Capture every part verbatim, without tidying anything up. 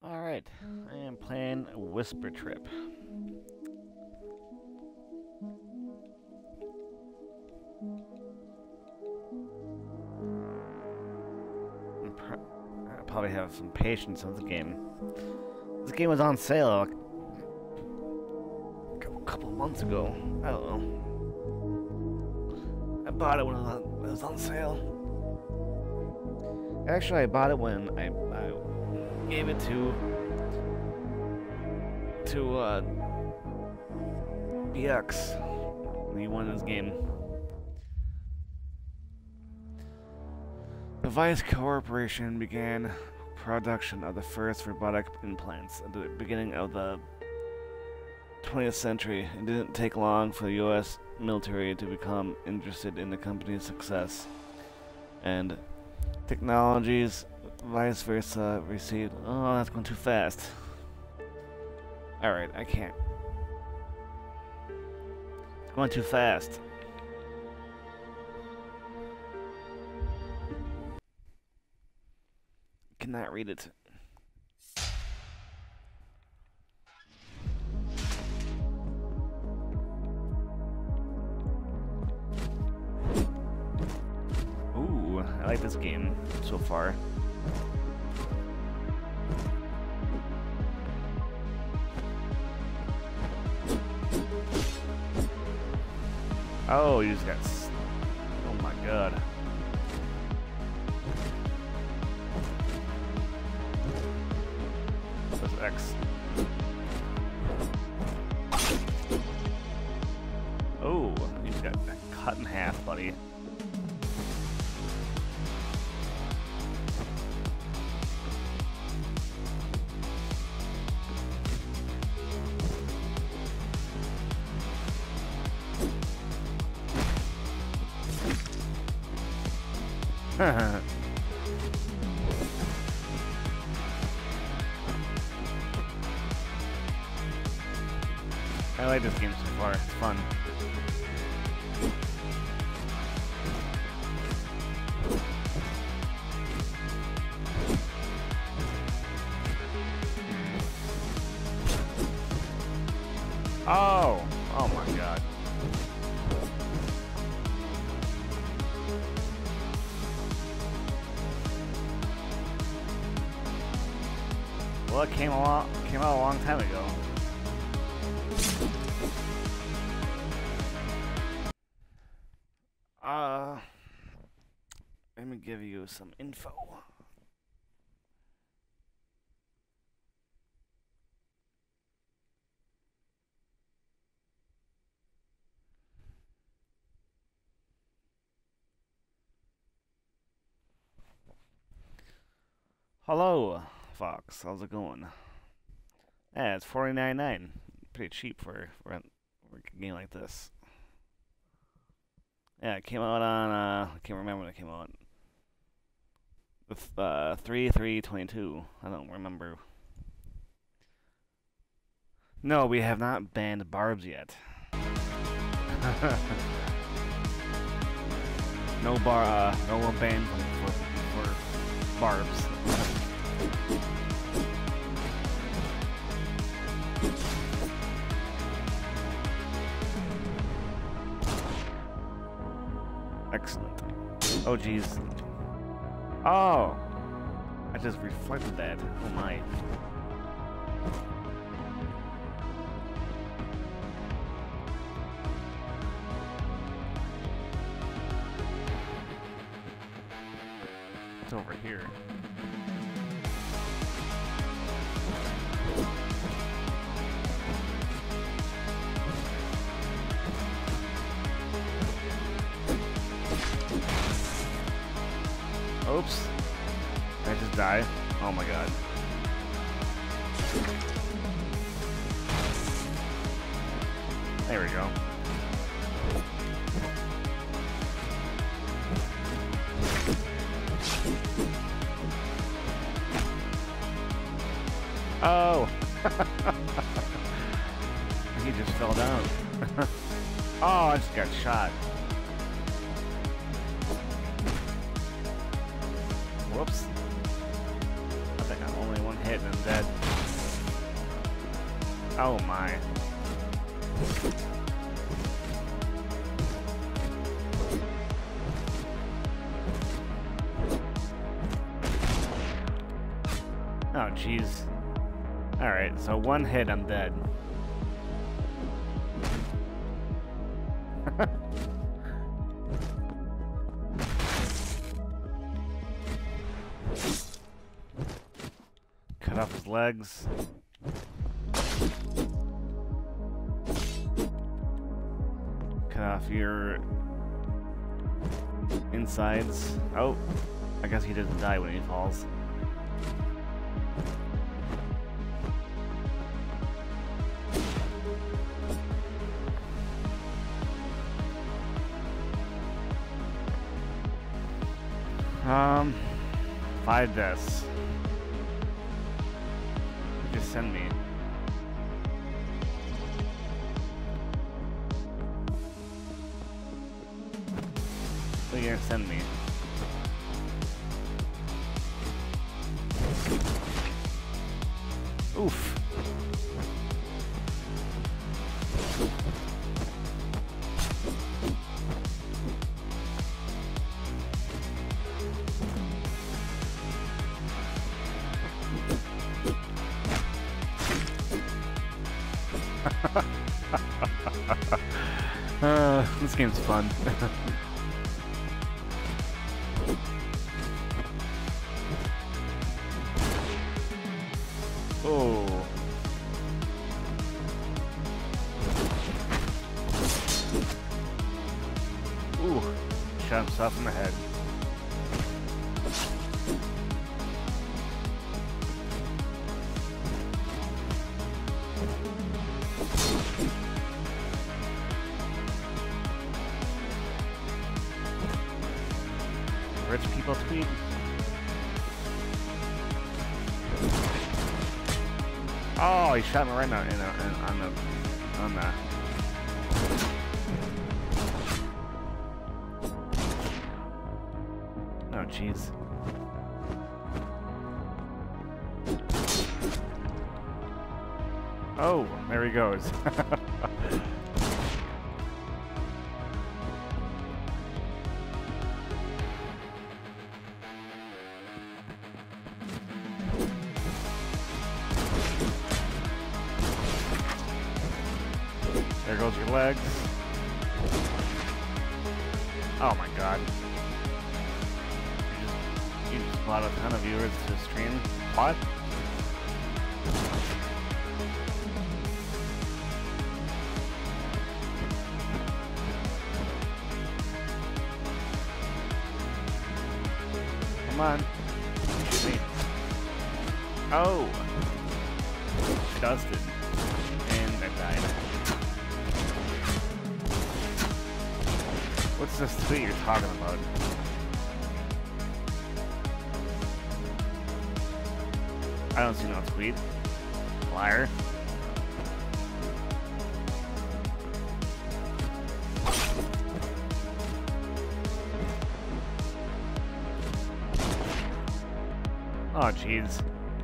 Alright, I am playing Whisper Trip. I probably have some patience with the game. This game was on sale a couple months ago. I don't know. I bought it when it was on sale. Actually, I bought it when I, I gave it to to uh, B X. He won this game. The Vice Corporation began production of the first robotic implants at the beginning of the twentieth century. It didn't take long for the U S military to become interested in the company's success, and technologies vice versa received. Oh, that's going too fast. Alright, I can't. It's going too fast. Cannot read it. Ooh, I like this game so far. Oh, you just got s- oh my god. What's X? Oh, you just got cut in half, buddy. I like this game so far. It's fun. Oh! Oh my god. Well, it came a lot, came out a long time ago. Uh, let me give you some info. Hello, Fox. How's it going? Yeah, it's forty-nine ninety-nine. Pretty cheap for, for, a, for a game like this. Yeah, it came out on, uh, I can't remember when it came out. With, uh, three three twenty-two. I don't remember. No, we have not banned barbs yet. no bar, uh, no more ban for, for, for barbs. Excellent. Oh, jeez. Oh! I just reflected that. Oh, my. It's over here. Oops. Did I just die? Oh my god. There we go. Oh! He just fell down. Oh, I just got shot. Whoops. I think I'm only one hit. hit and I'm dead. Oh my. Oh jeez. Alright, so one hit, I'm dead. Cut off his legs. Cut off your insides. Oh, I guess he doesn't die when he falls. Um, five deaths. Just send me. What are you gonna send me? Oof. uh, this game's fun. Oh. Ooh. Shot himself in the head. Rich people tweet. Oh, he shot me right now in a, in, on the on the. Oh, jeez. Oh, there he goes. There goes your legs. Oh my god. You just, you just brought a ton of viewers to stream. What? Come on. Shoot me. Oh! Dusted. And I died. What's this tweet you're talking about? I don't see no tweet. Liar. Oh, jeez.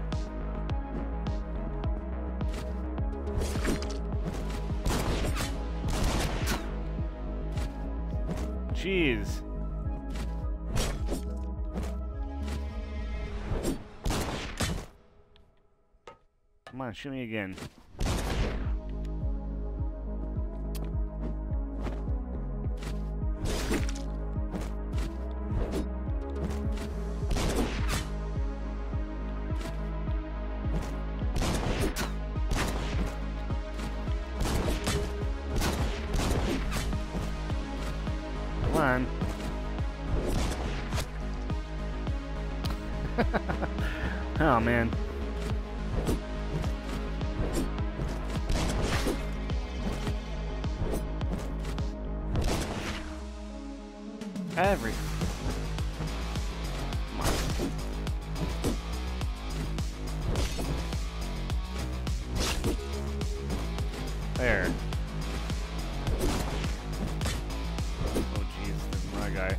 Jeez. Come on, shoot me again. Come on. Oh man. Every. Come on. There. Oh jeez, there's another guy.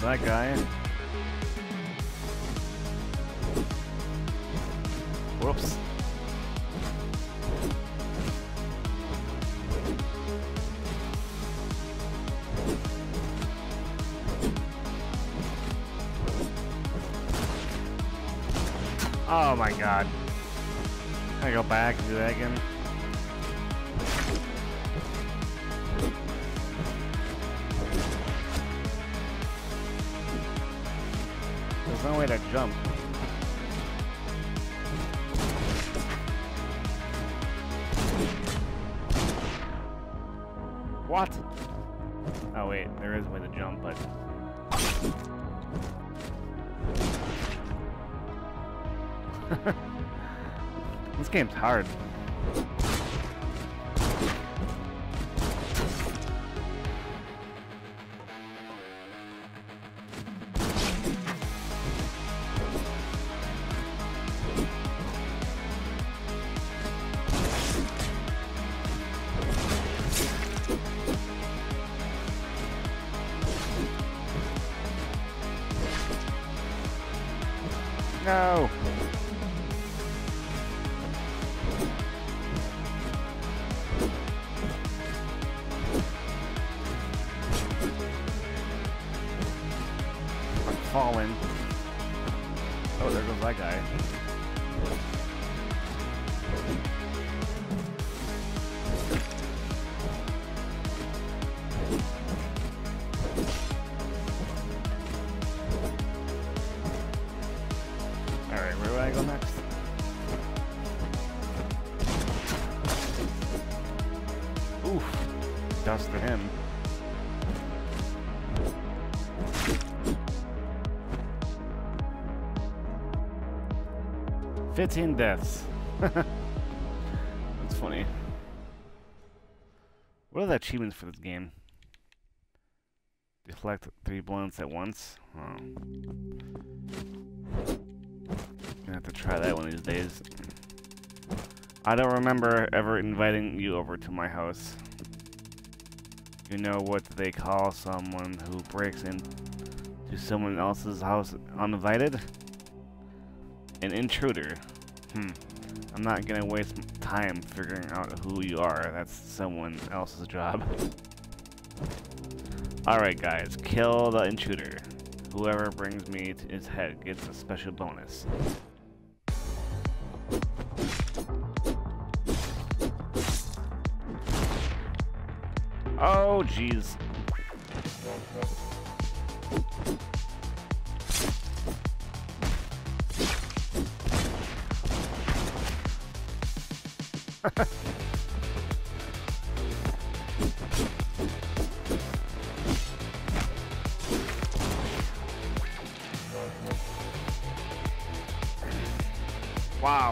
that guy. Whoops. Oh my god. Can I go back and do that again? There's no way to jump. What? Oh wait, there is a way to jump, but... This game's hard. No! I'm falling. Oh, there goes that guy. Alright, where do I go next? Oof. Dust to him. Fifteen deaths. That's funny. What are the achievements for this game? Deflect three bullets at once? Oh. Gonna have to try that one of these days. I don't remember ever inviting you over to my house. You know what they call someone who breaks into someone else's house uninvited? An intruder. Hmm. I'm not gonna waste time figuring out who you are. That's someone else's job. Alright guys, kill the intruder. Whoever brings me to his head gets a special bonus. Oh, jeez. Wow.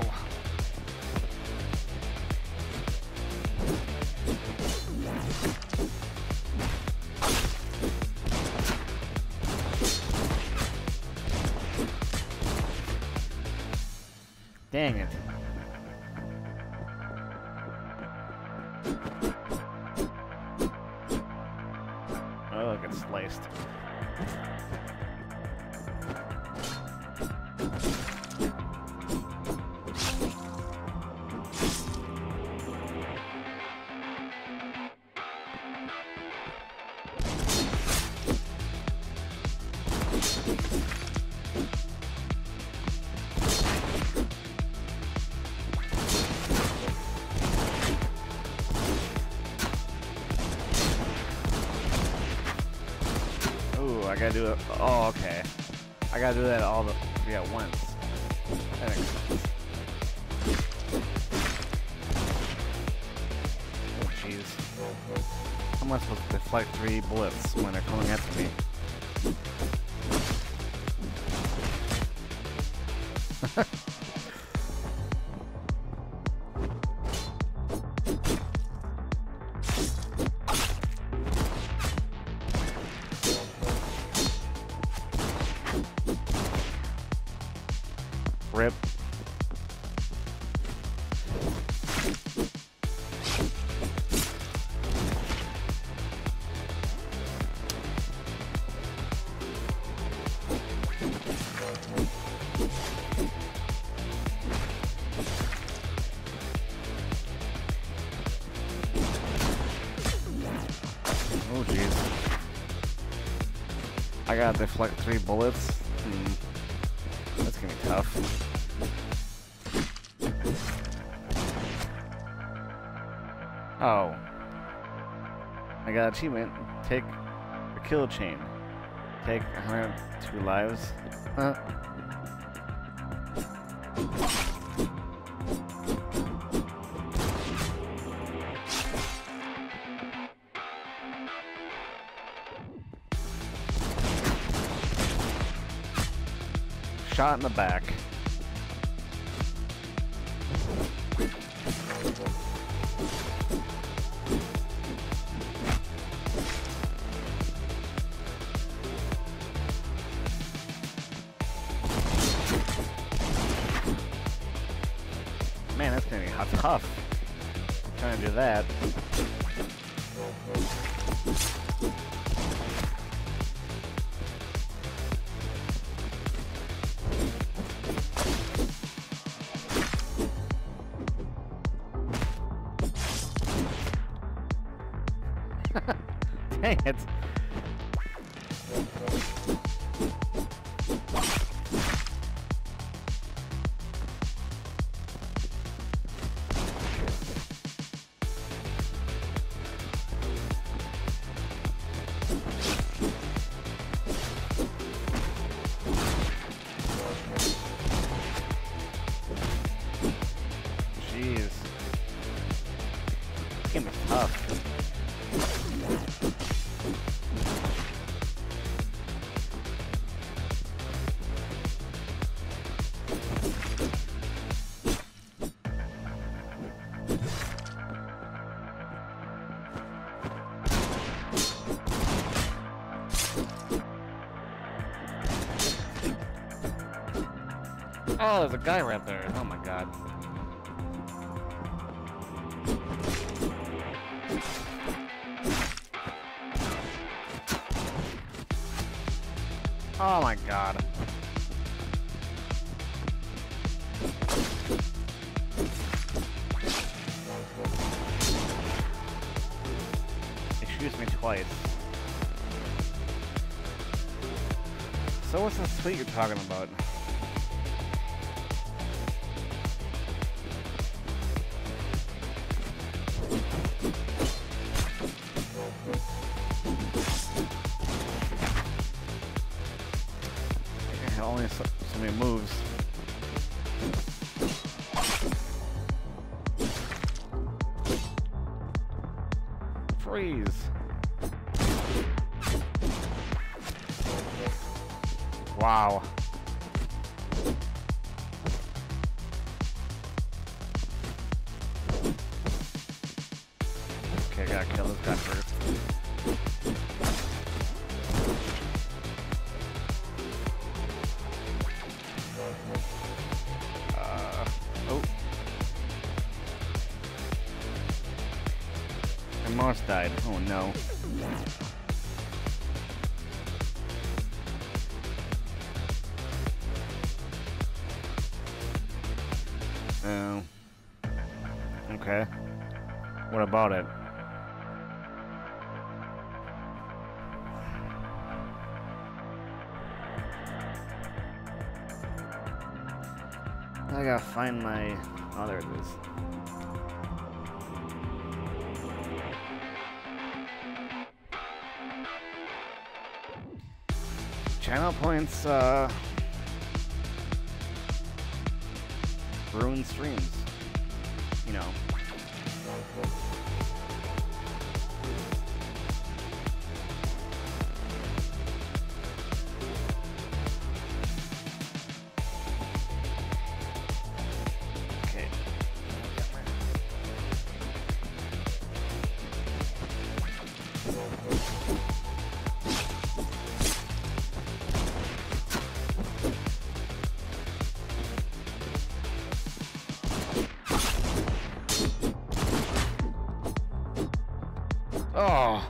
Dang it. Oh, I got sliced. I gotta do it. Oh, okay. I gotta do that all the yeah at once. That makes sense. Oh, jeez. How am I supposed to deflect three bullets when they're coming after me? Rip. I gotta deflect three bullets. Hmm. That's gonna be tough. Oh. I got an achievement. Take a kill chain. Take one hundred two lives. Huh. Shot in the back. Man, that's gonna be hot tough. I'm trying to do that. Dang it. Jeez. This game is tough. Oh, there's a guy right there. Oh my god. Oh my god. He shoots me twice. So what's the suite you're talking about? Only so, so many moves. Freeze. Wow. Okay, I gotta kill this guy first. Moss died. Oh no. Oh. Okay. What about it? I gotta find my... Oh, there it is. Channel points, uh... ruin streams. You know. Okay. Oh.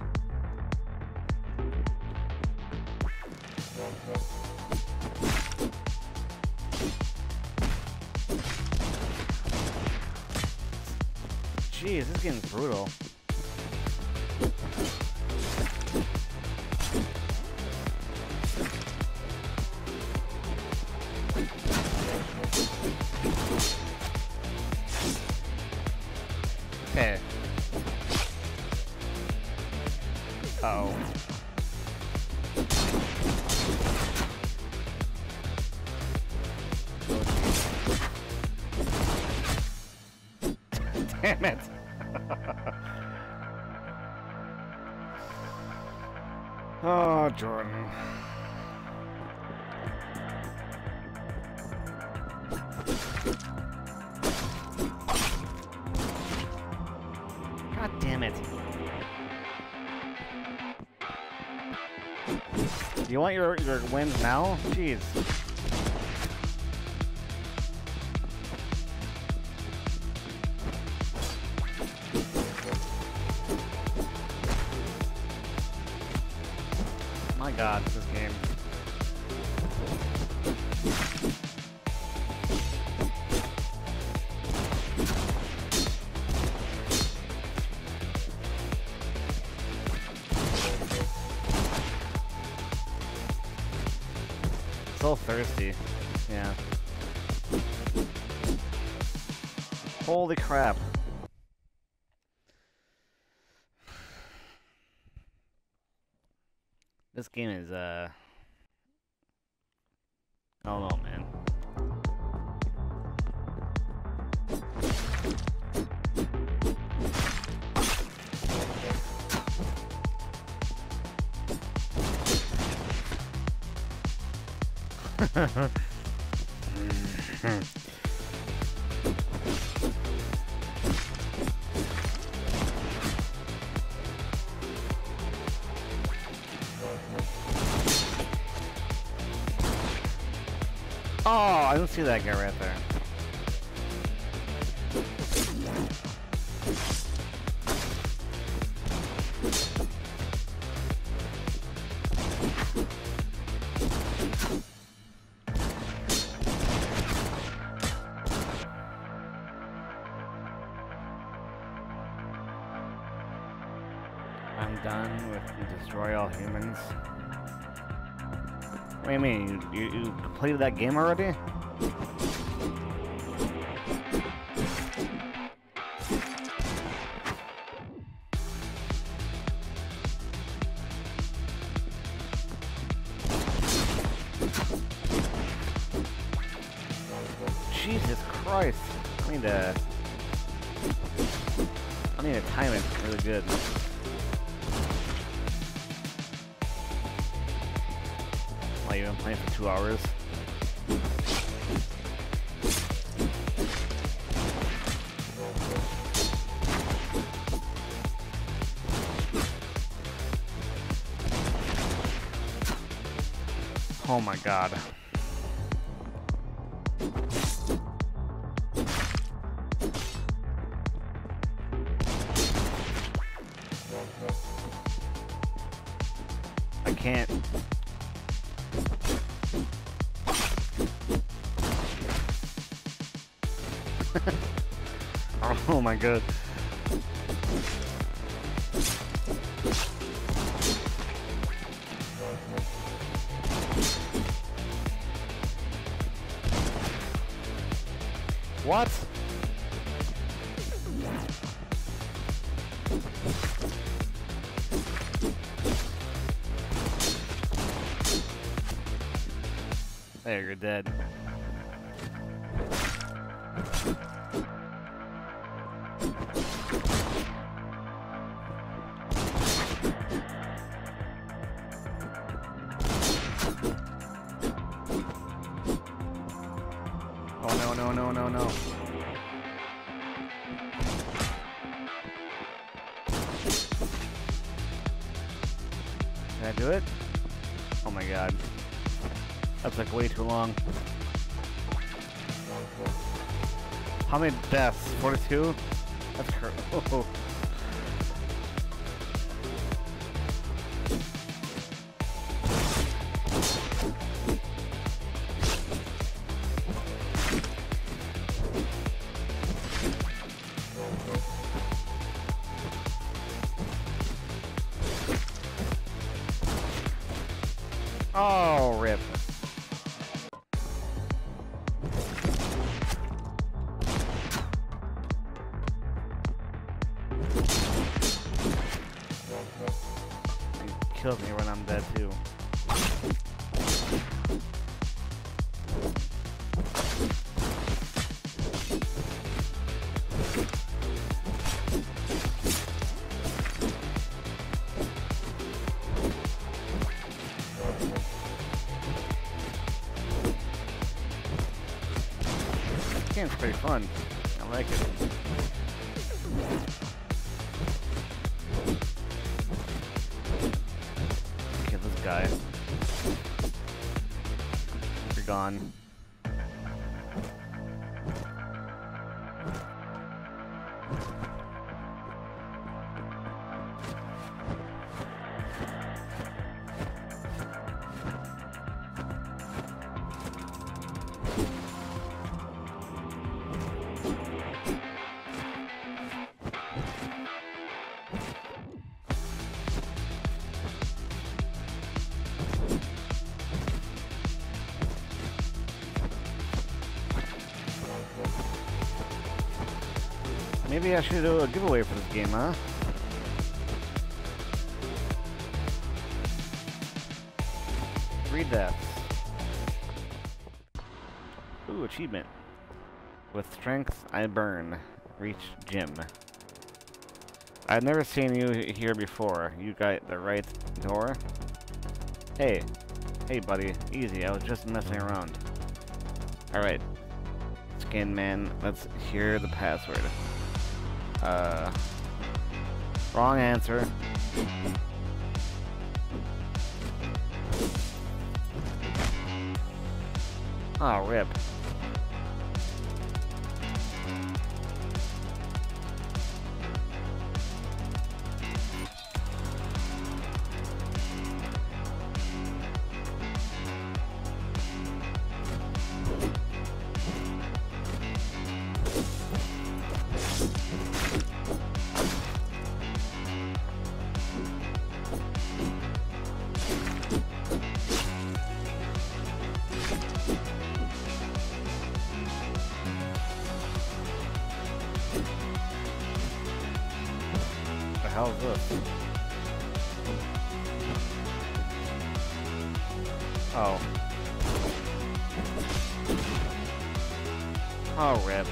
Jeez, this game's brutal. Okay. Uh oh. Damn it! Oh, Jordan. God damn it. You want your, your wins now? Jeez. My God, this game. So thirsty. Yeah. Holy crap. This game is, uh... I don't know, man. Oh, I didn't see that guy right there. I'm done with Destroy All Humans. What do you mean? You, you, you completed that game already? Jesus Christ. I need to... I need to time it really good. Like, you've been playing for two hours. Oh my God. I can't. Oh my God. What? There, you're dead. Oh no, no, no, no, no. Did I do it? Oh my God. That took way too long. How many deaths? forty-two? That's crazy. Oh. Oh, rip. He kills me when I'm dead too. This game's pretty fun. I like it. Kill this guy. You're gone. Maybe I should do a giveaway for this game, huh? Three deaths. Ooh, achievement. With strength, I burn. Reach gym. I've never seen you here before. You got the right door? Hey. Hey, buddy. Easy, I was just messing around. Alright. Skin man, let's hear the password. Uh, wrong answer. Oh, rip. The hell is this? Oh. Oh, rip.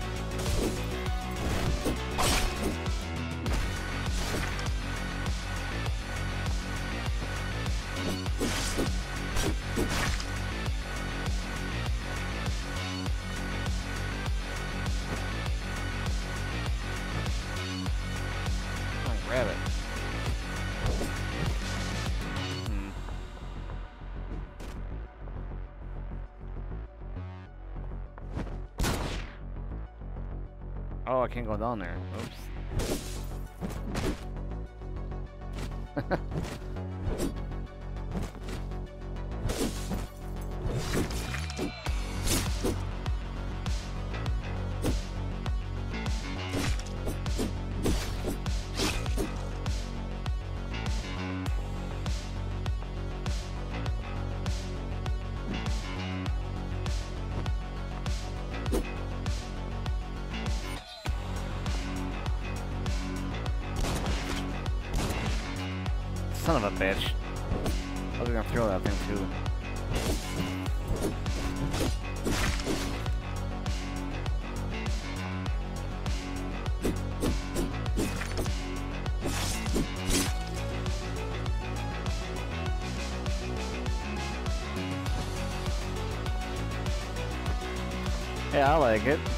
Grab it. Hmm. Oh, I can't go down there. Oops. Son of a bitch. I was gonna throw that thing too. Yeah, I like it.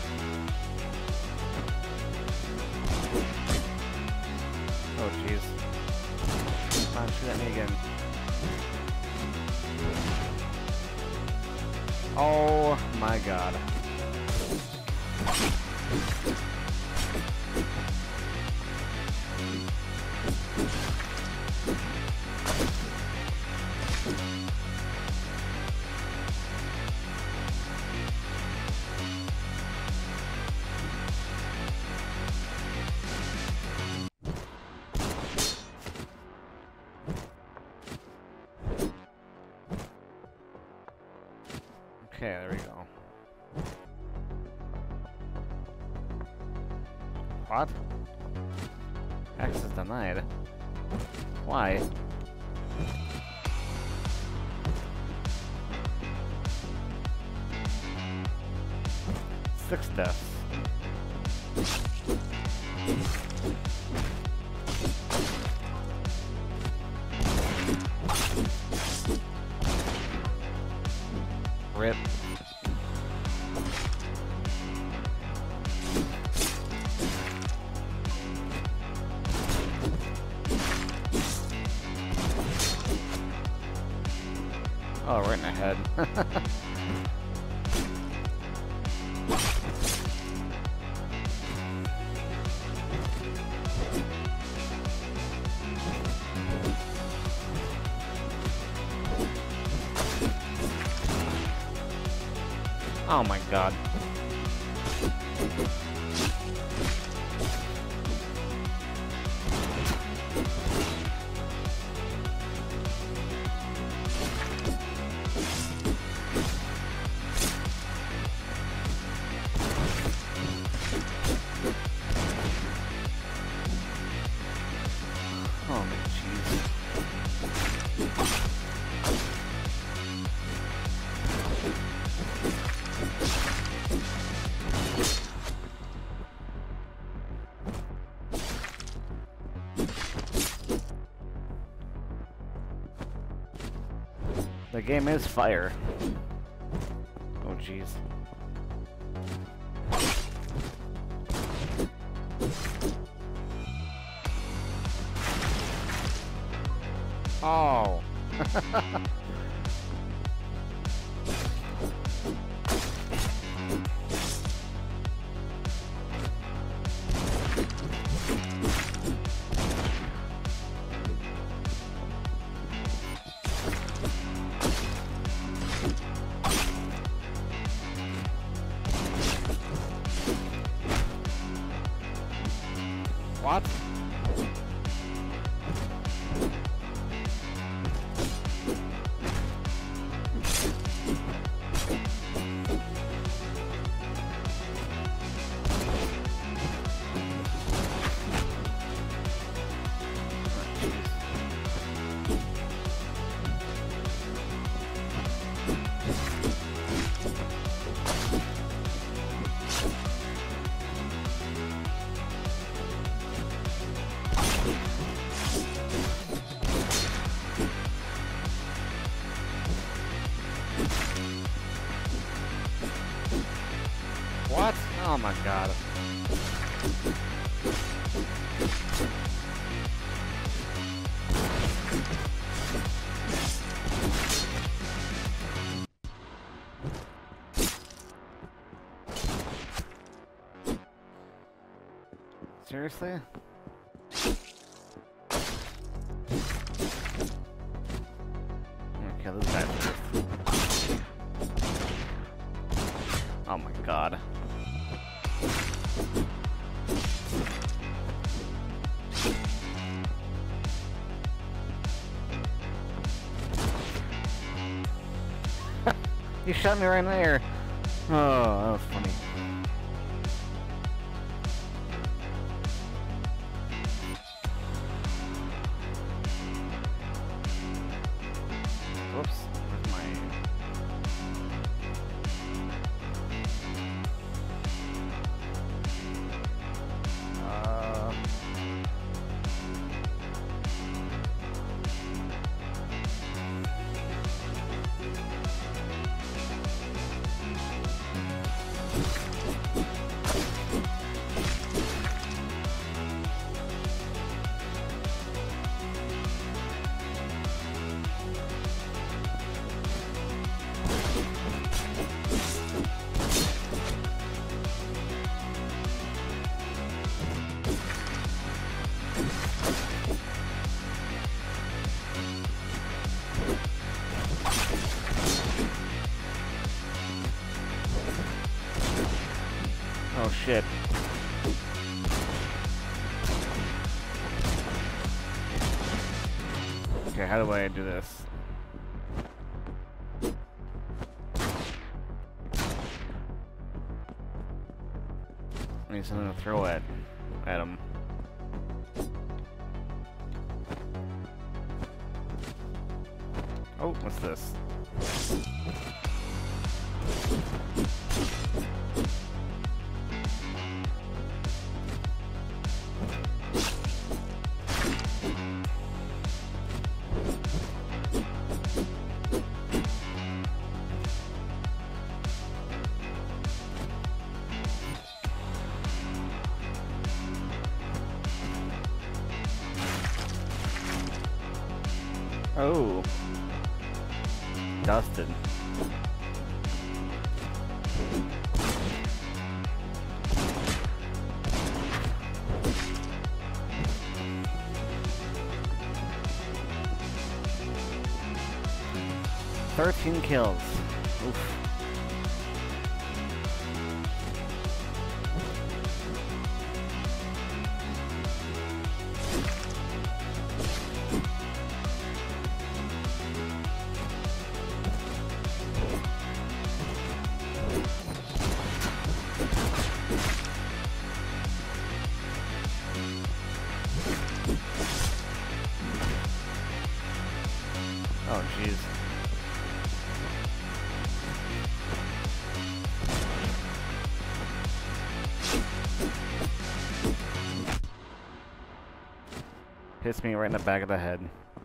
Oh, jeez. Come on, shoot at me again. Oh my god. Okay, there we go. What? Access denied. Why? Six deaths. Rip. Oh, right in the head. Oh my god. Oh, jeez. The game is fire. Oh, jeez. Oh. What? What? Oh my god. Seriously? Okay, this guy first. Oh my god. You shot me right there. Oh, that was funny. Whoops. Where's my... Uh... Oh shit. Okay, how do I do this? I need something to throw at, at him. Oh, what's this? Oh. Dusted. Thirteen kills. Oof. Oh, jeez. Hits me right in the back of the head.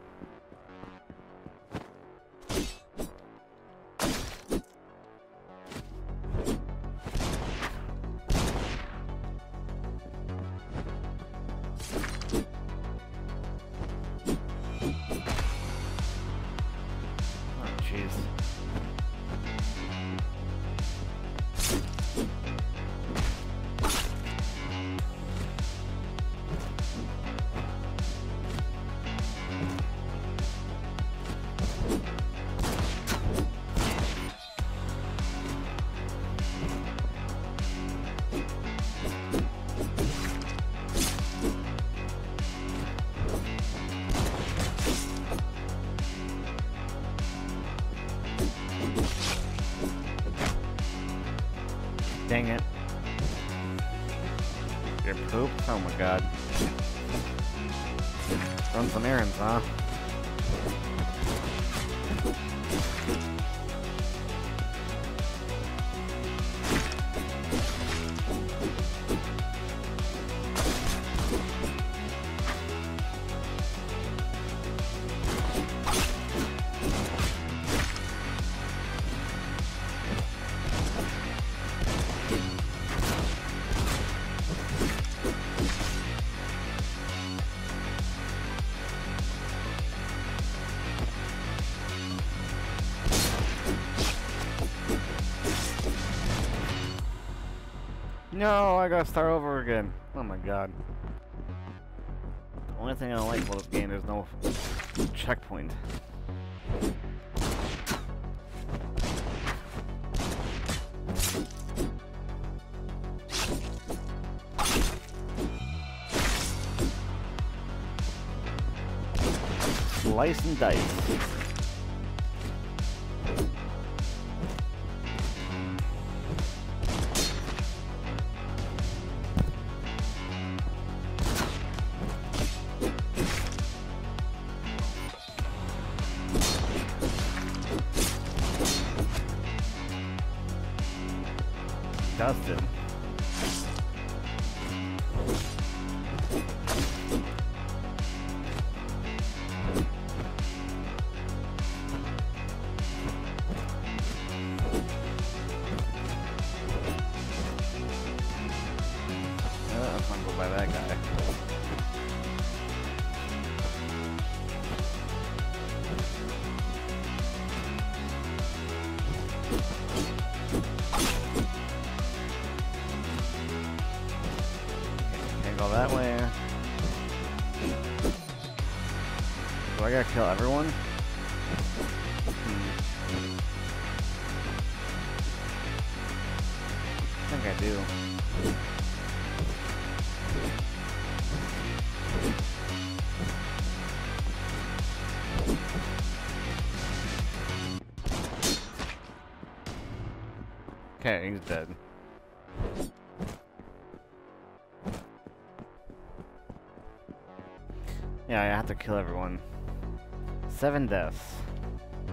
Oh, jeez. Dang it. You're poop? Oh my god. Run some errands, huh? No, I gotta start over again. Oh my god. The only thing I don't like about this game is no checkpoint. Slice and dice. Dusted. Uh, I'm gonna go by that guy. Go that way. Do I gotta kill everyone? Hmm. I think I do. Okay, he's dead. Yeah, I have to kill everyone. Seven deaths.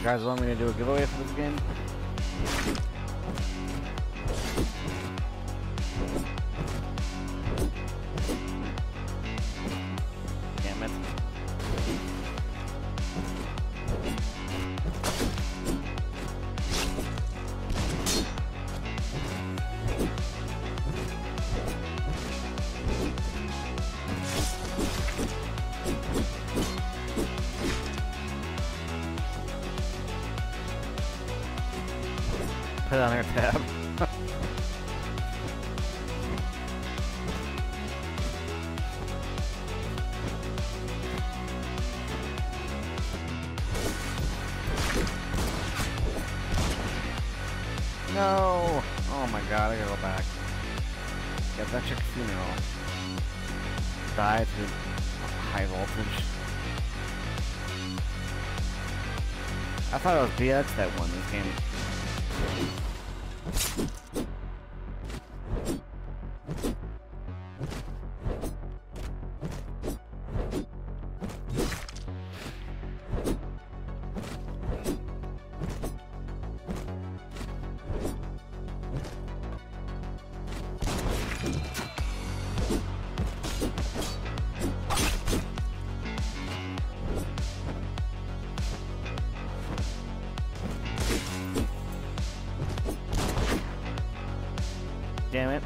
You guys want me to do a giveaway for this game? Damn it. Put it on our tab. No! Oh my god, I gotta go back. Get that chick funeral. Die to high voltage. I thought it was B X that won this game. Damn it.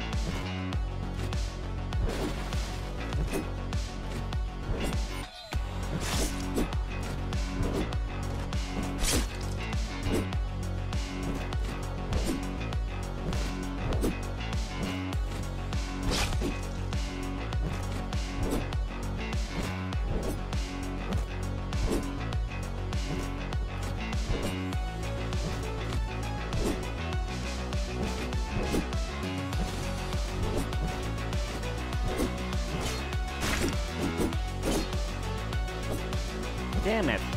Damn it.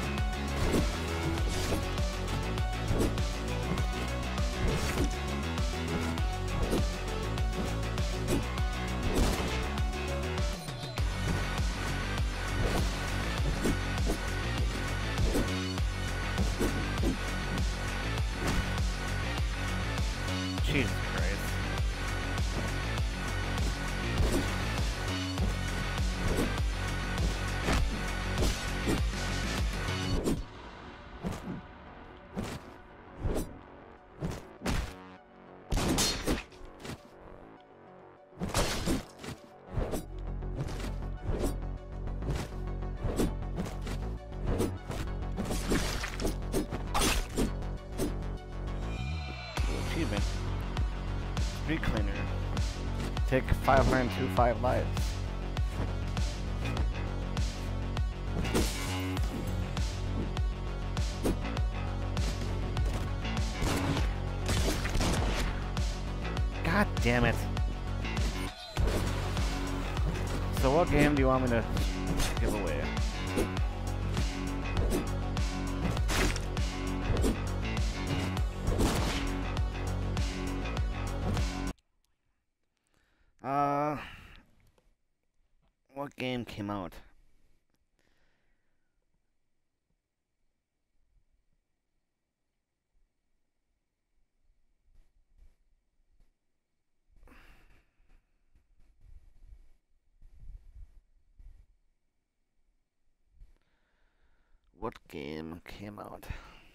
Jesus Christ. Achievement. Street cleaner. Take five hundred twenty-five lives. God damn it. So what game do you want me to give away? Uh, what game came out? What game came out?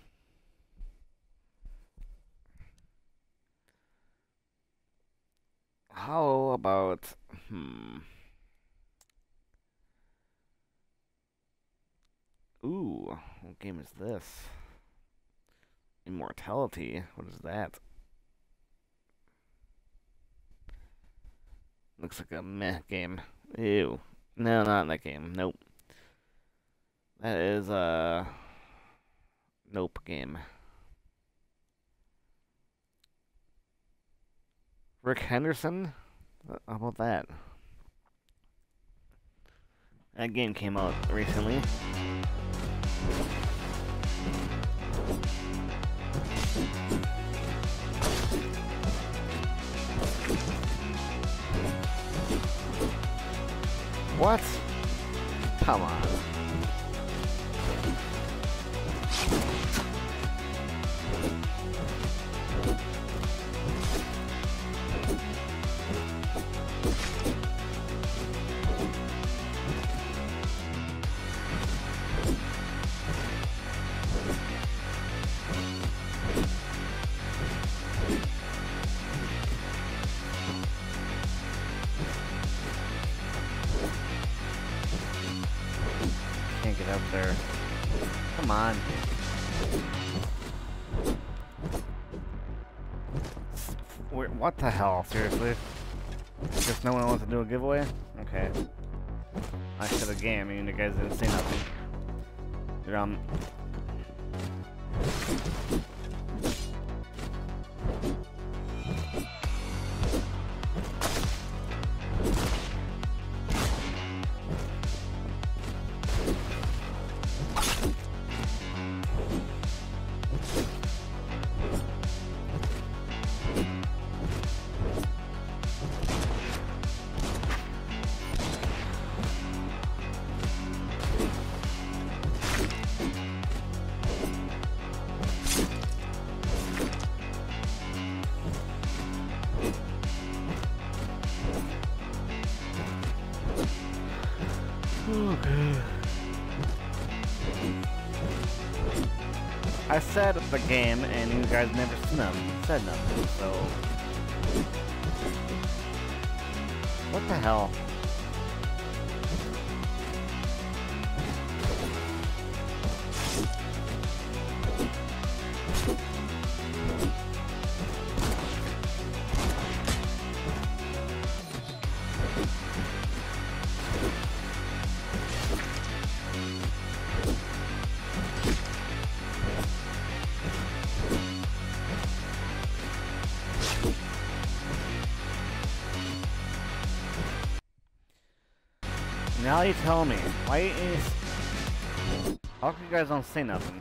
How about, hmm. Ooh, what game is this? Immortality? What is that? Looks like a meh game. Ew. No, not in that game. Nope. That is a nope game. Rick Henderson? How about that? That game came out recently. What? Come on. Come on. Wait, what the hell? Seriously? Just no one wants to do a giveaway? Okay. I said a game, and you guys didn't say nothing. You're on. Okay. I said the game, and you guys never said nothing, so... What the hell? Now you tell me, why is... How come you guys don't say nothing?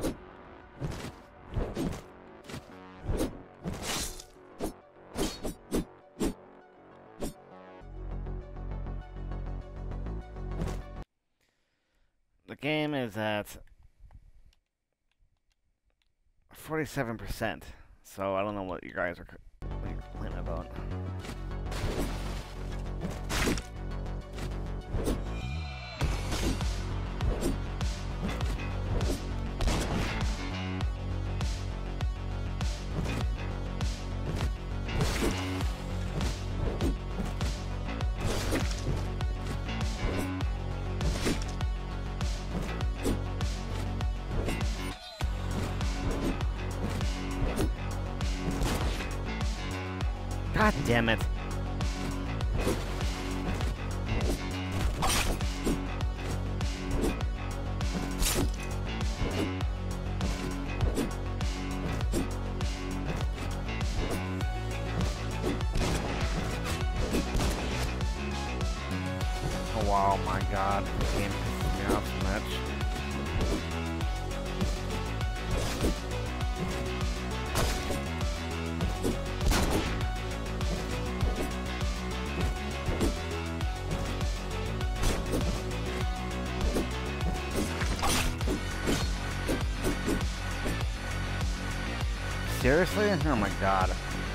The game is at forty-seven percent, so I don't know what you guys are what you're complaining about. God damn it. Oh wow, my god, this game pisses me off so much. Seriously? Oh my god.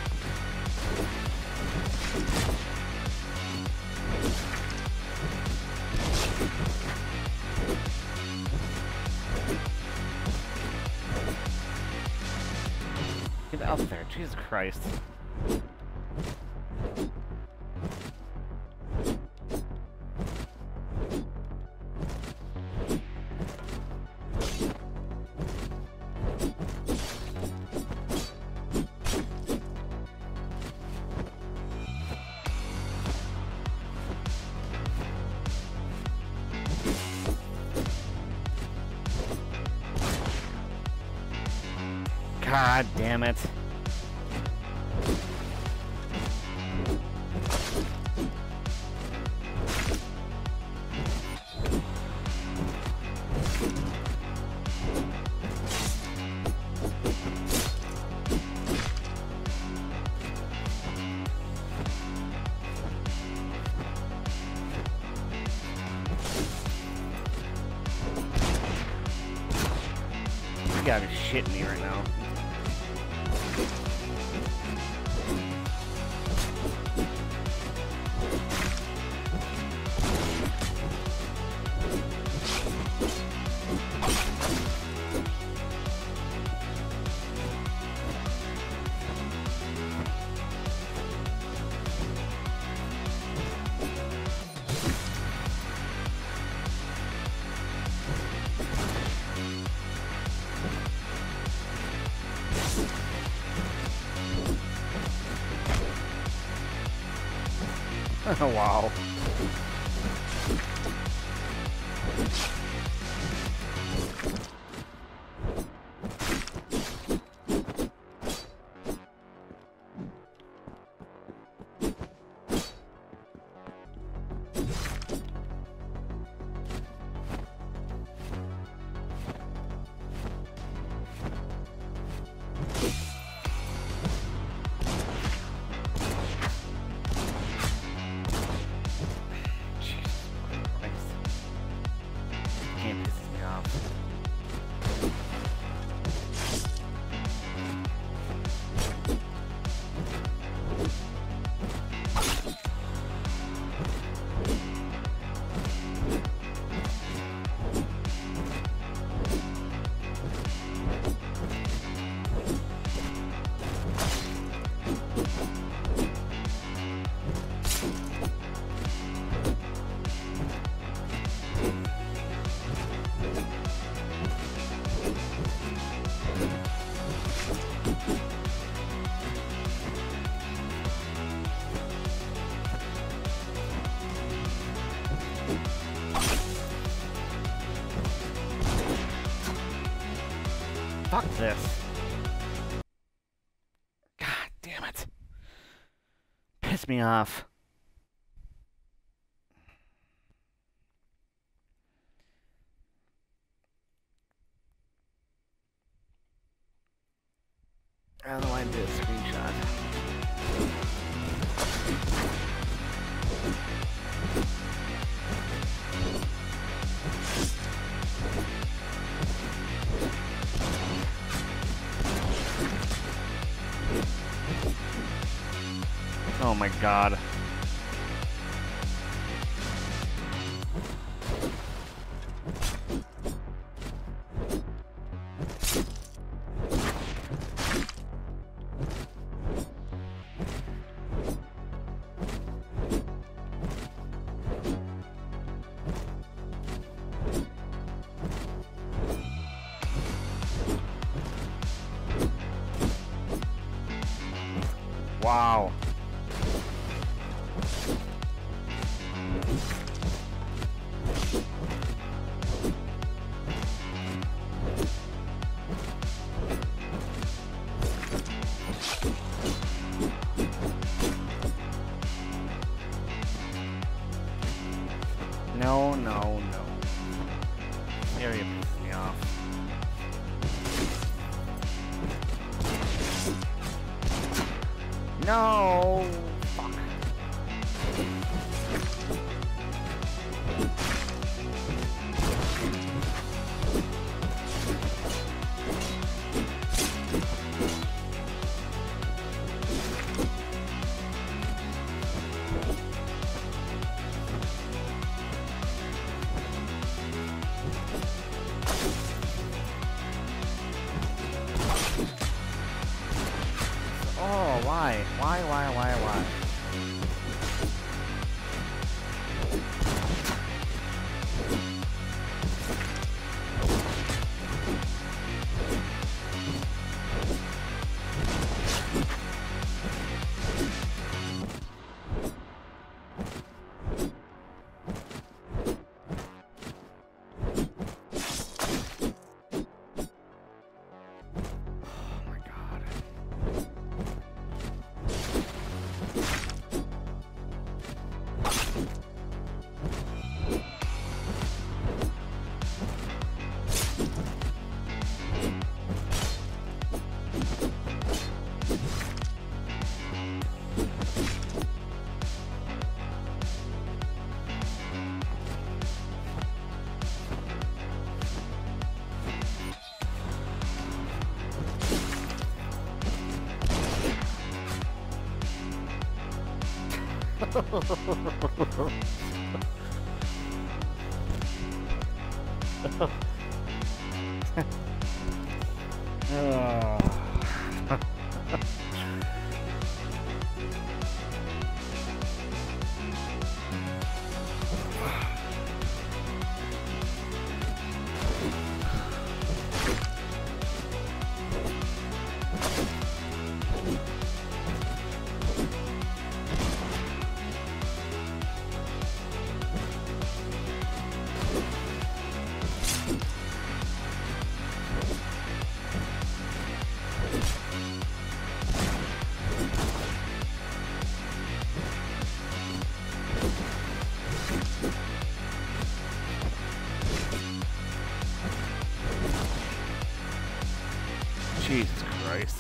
Get out there, Jesus Christ. God damn it. You gotta be shitting me right now. Wow. Fuck this. God damn it. Piss me off. I don't know why I did a screenshot. Oh my god. Wow. No, no, no. Area pisses me off. No! Fuck. Oh, why? Why, why, why, why? Jesus Christ.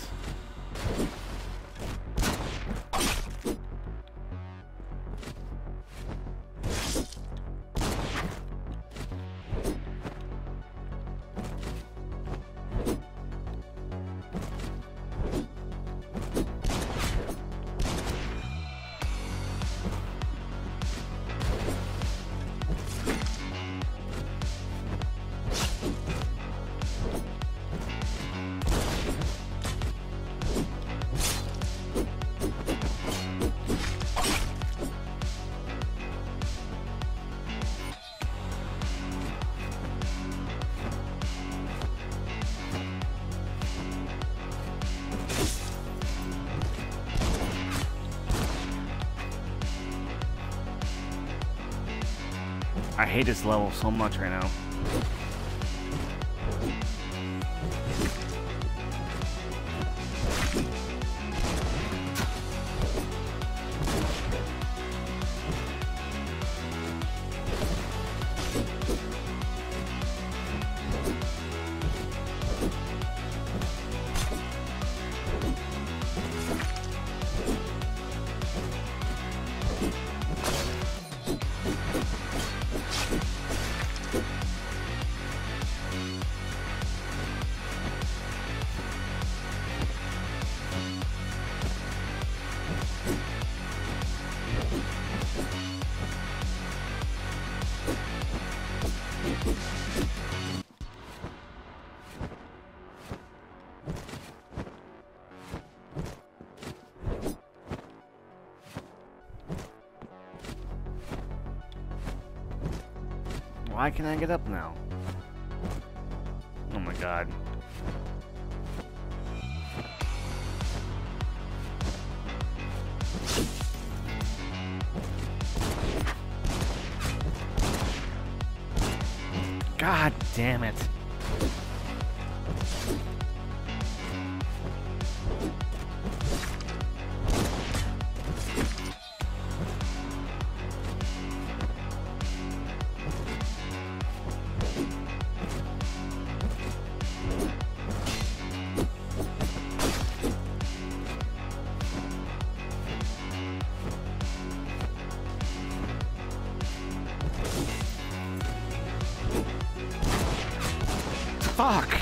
I hate this level so much right now. Why can't I get up now? Oh my god. God damn it. Fuck!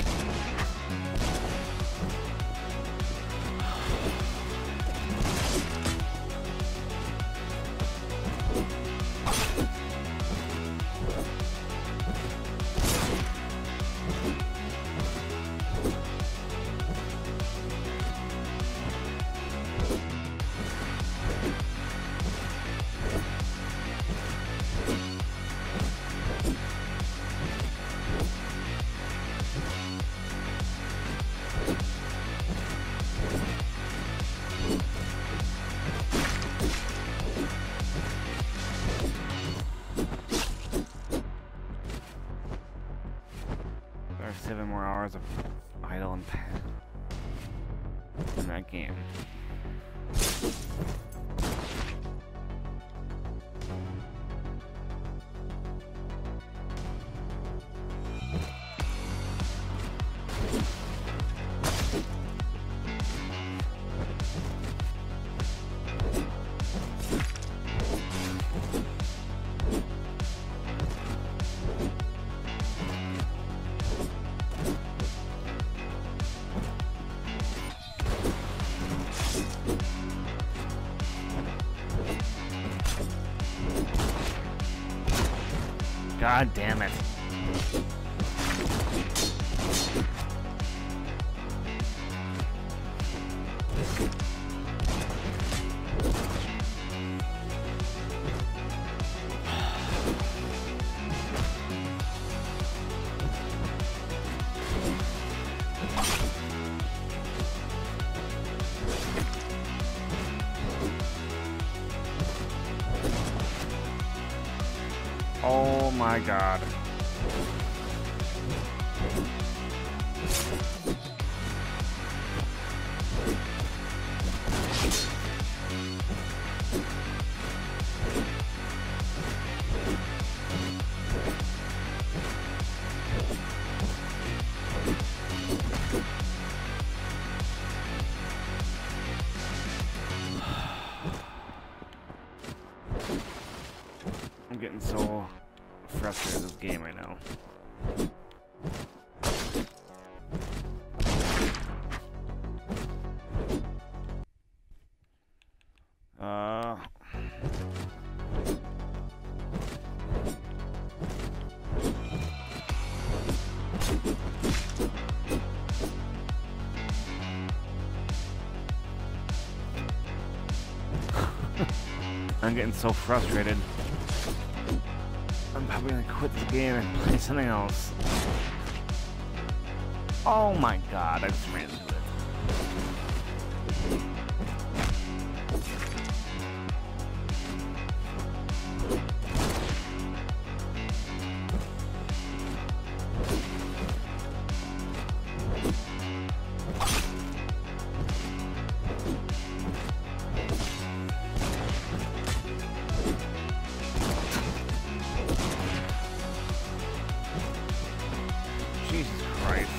Seven more hours of idle and in that game. God damn it. Oh my god. now. Uh... I'm getting so frustrated. I'm probably gonna quit this game and play something else. Oh my god, I just ran into it. Jesus Christ.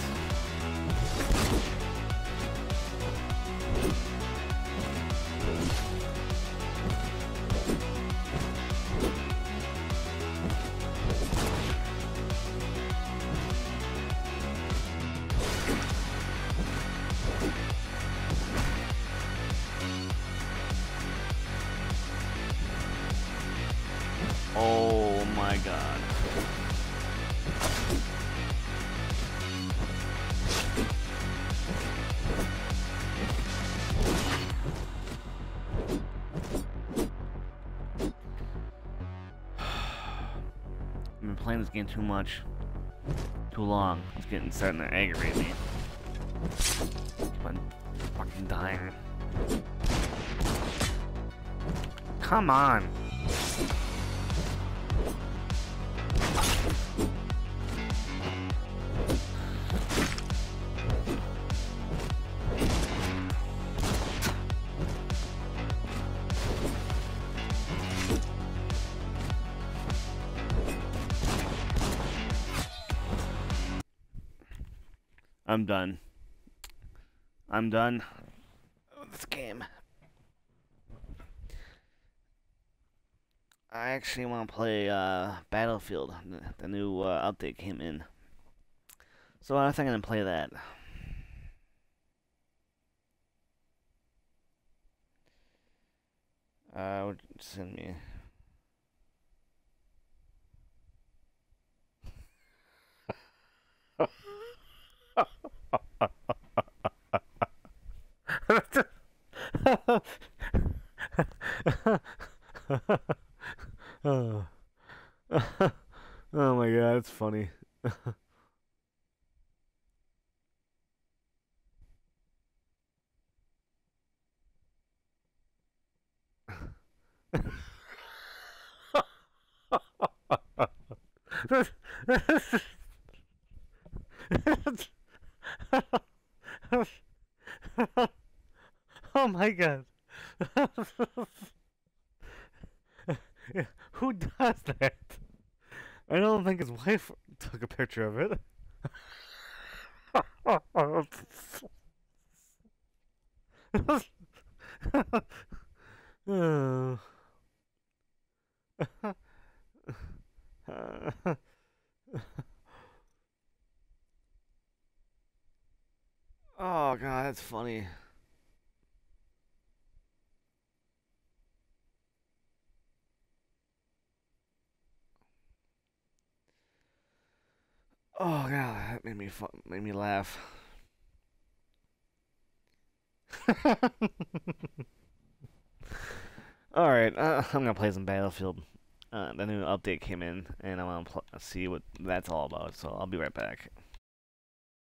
Oh my god. I've been playing this game too much. Too long. It's getting starting to aggravate me. I'm fucking dying. Come on. I'm done. I'm done with this game. I actually want to play uh, Battlefield. The, the new uh, update came in. So I think I'm going to play that. Uh, would you send me... oh. Oh my god, it's funny. Oh my god. Who does that? I don't think his wife took a picture of it. Oh god, that's funny. Oh god, that made me fun, made me laugh. All right, uh, I'm gonna play some Battlefield. Uh, the new update came in, and I want to see what that's all about. So I'll be right back.